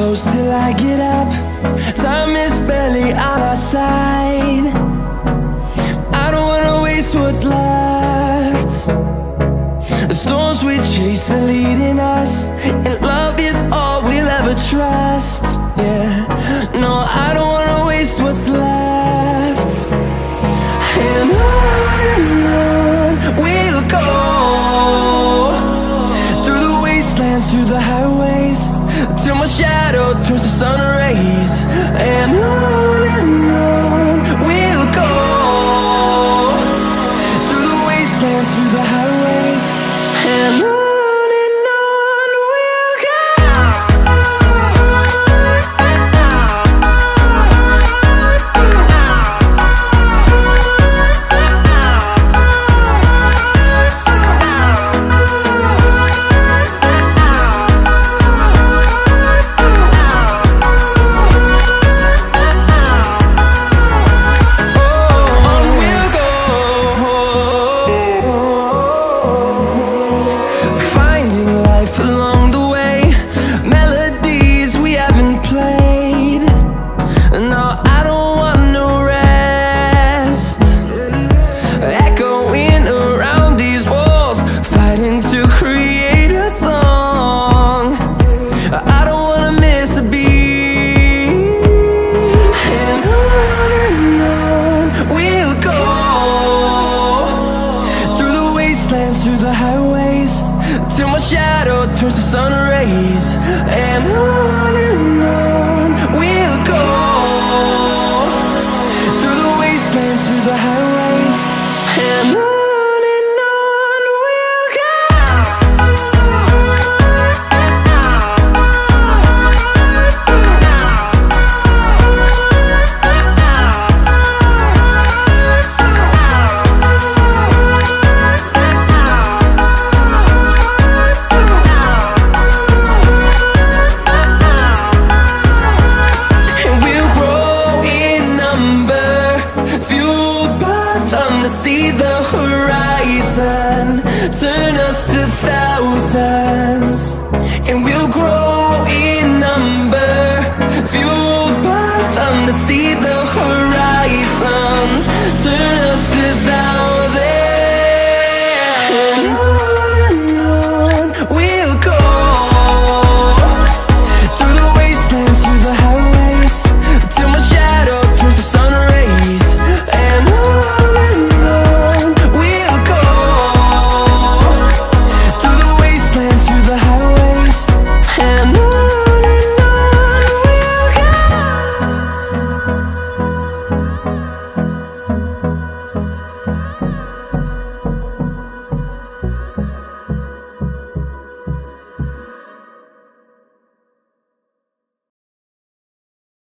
close till I get up. Time is barely on our side. I don't wanna waste what's left. The storms we chase are leading us, and love is all we'll ever trust. Yeah, no, I don't